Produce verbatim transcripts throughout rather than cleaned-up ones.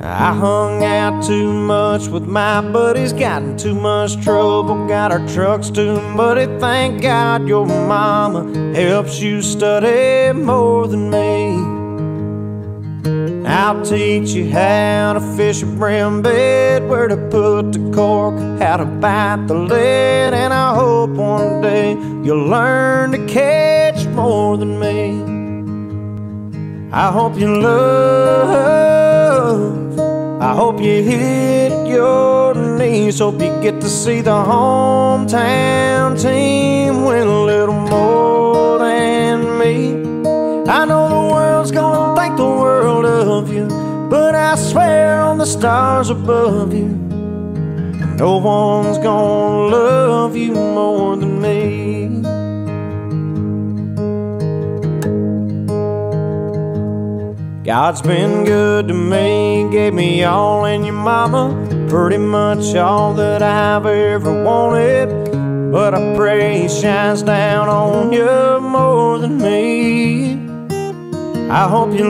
I hung out too much with my buddies, got in too much trouble, got our trucks too muddy. Thank God your mama helps you study more than me. I'll teach you how to fish a brim bed, where to put the cork, how to bite the lead. And I hope one day you'll learn to catch more than me. I hope you love, I hope you hit your knees. Hope you get to see the hometown team win a little more than me. I know the world's gonna think the world of you, but I swear on the stars above you, no one's gonna love you more than me. God's been good to me, gave me all and your mama, pretty much all that I've ever wanted. But I pray He shines down on you more than me. I hope you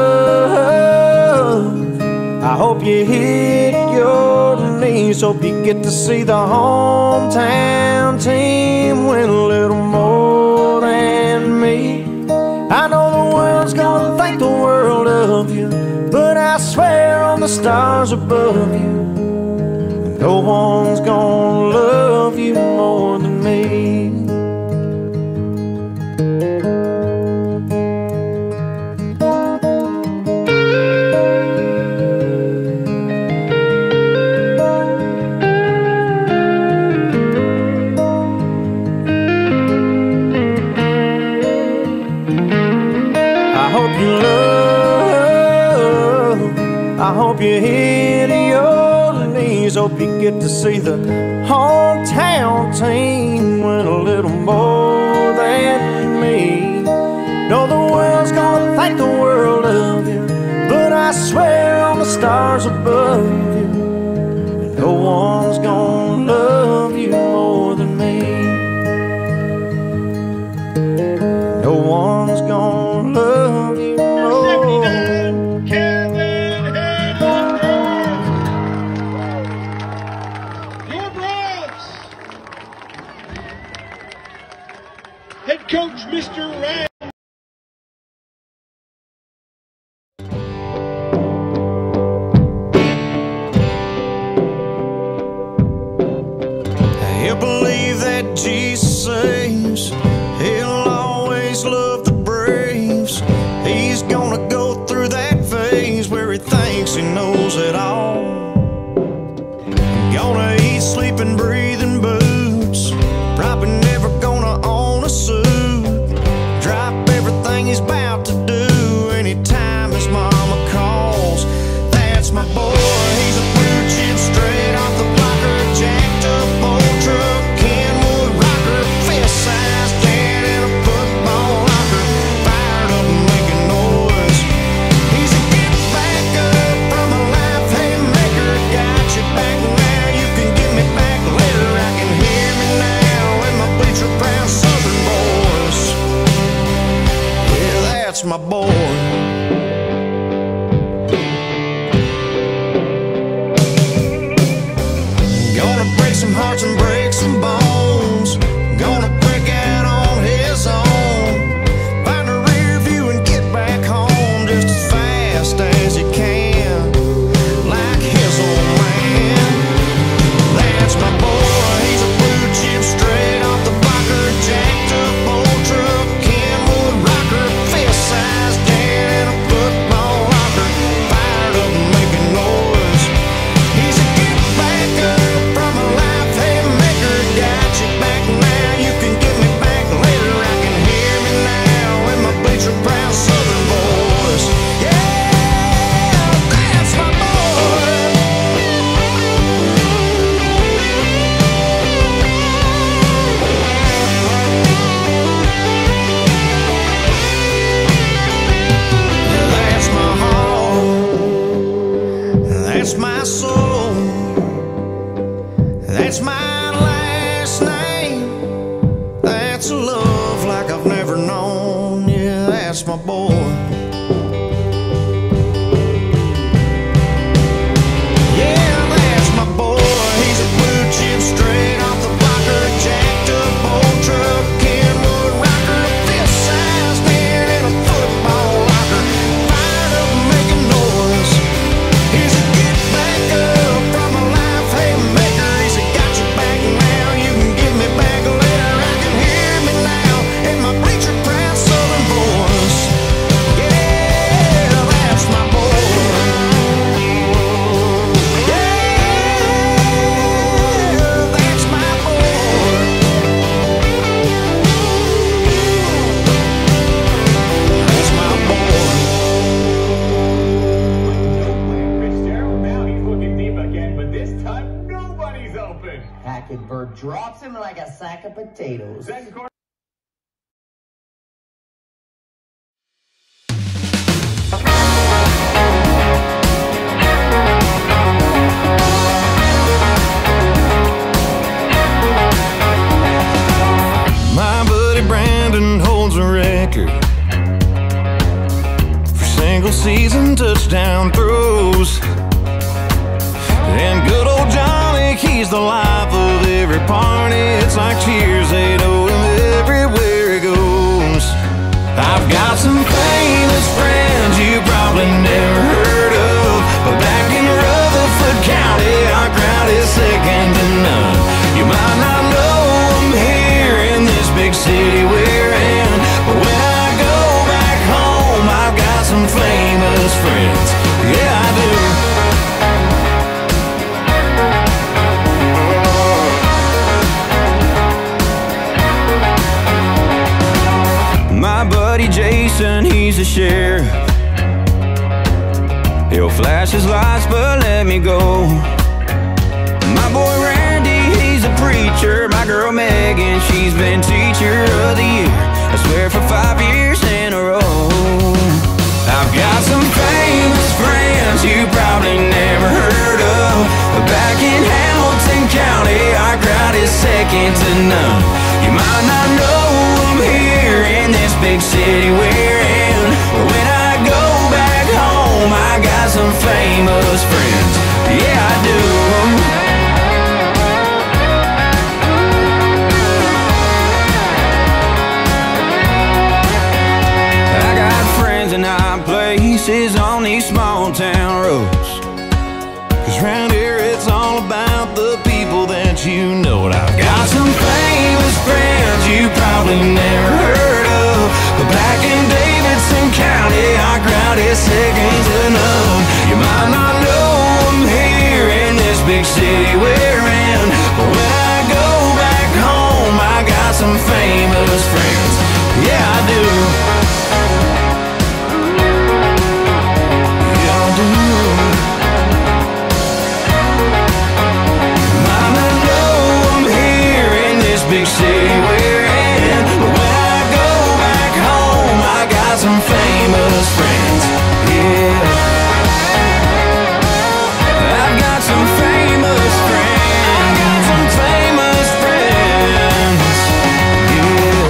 love, I hope you hit your knees. Hope you get to see the hometown team win a little more than me. I know the world's gonna think the world of you, but I swear on the stars above you, no one's gonna love you more than me. I hope you hit your knees. Hope you get to see the hometown team win a little more than me. Know the world's gonna think the world of you, but I swear on the stars above you, no one's gonna love you more than me. No one's gonna love you more. Head coach, Mister Rand. Hanenburg drops him like a sack of potatoes. My buddy Brandon holds a record for single season touchdown throws. And good old Johnny, he's the life of every party. It's like cheers, they know him everywhere he goes. I've got some famous friends you probably never heard of, but back in Rutherford County, our crowd is second to none. You might not know them here in this big city we're in, but when I go back home, I've got some famous friends. Yeah, I do. My buddy Jason, he's a sheriff. He'll flash his lights but let me go. My boy Randy, he's a preacher. My girl Megan, she's been teacher of the year, I swear for five years in a row. I've got some famous friends you probably never heard of, but back in Hamilton County, our crowd is second to none. You might not know them here in this big city we're in, but when I go back home, I got some famous friends. Yeah, I do. I got friends in high places on these small town roads, 'cause round here it's all about the people that you know. And I've got some famous friends you probably never heard of, but back in Davidson County, our crowd is second to none. You might not know them here in this big city we're in, but when I go back home, I got some famous friends. Yeah, I do. Yeah, I do. Big city we're in, but when I go back home, I got some famous friends. Yeah, I've got some famous friends. I got some famous friends. Yeah.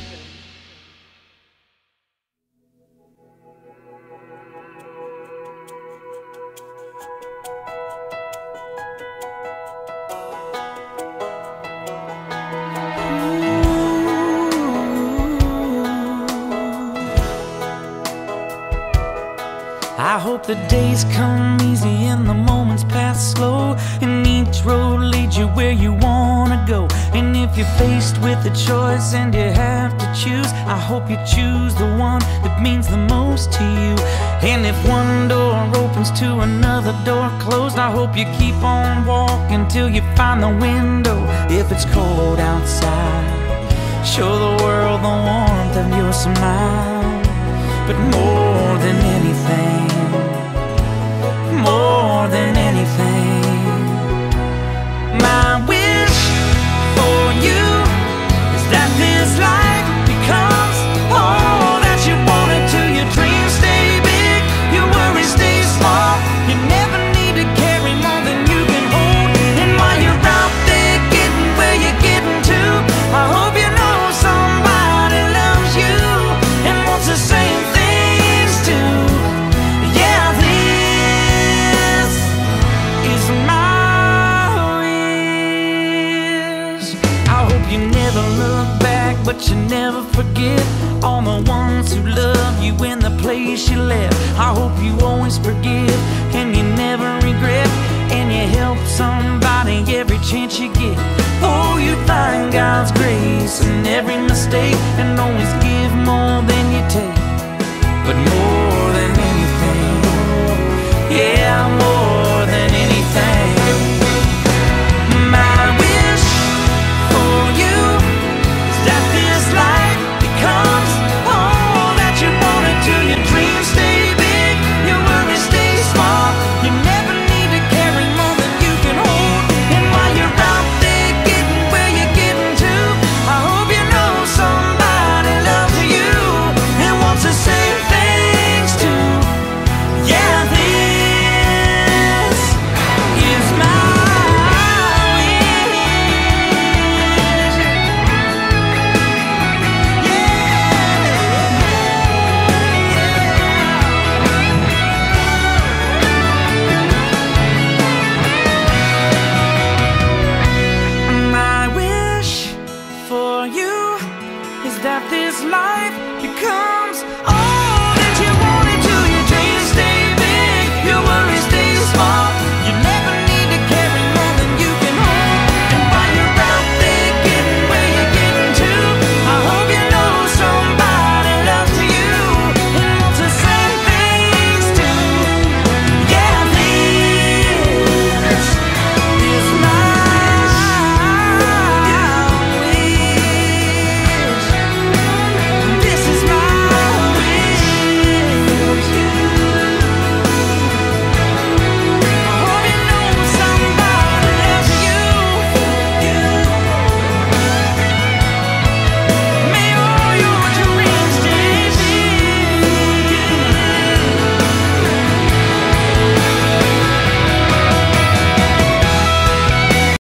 I hope the days come easy and the moments pass slow, and each road leads you where you wanna go. And if you're faced with a choice and you have to choose, I hope you choose the one that means the most to you. And if one door opens to another door closed, I hope you keep on walking till you find the window. If it's cold outside, show the world the warmth of your smile. But more than anything, more than anything, my wish for you is that this life becomes all that you want it to. Your dreams stay big, your worries stay small. You never need to carry more than you can hold. And while you're out there getting where you're getting to, I hope you know somebody loves you and wants the same thing. You never look back, but you never forget all the ones who love you in the place you left. I hope you always forgive and you never regret, and you help somebody every chance you get. Oh, you find God's grace in every mistake, and always give more than you take. But more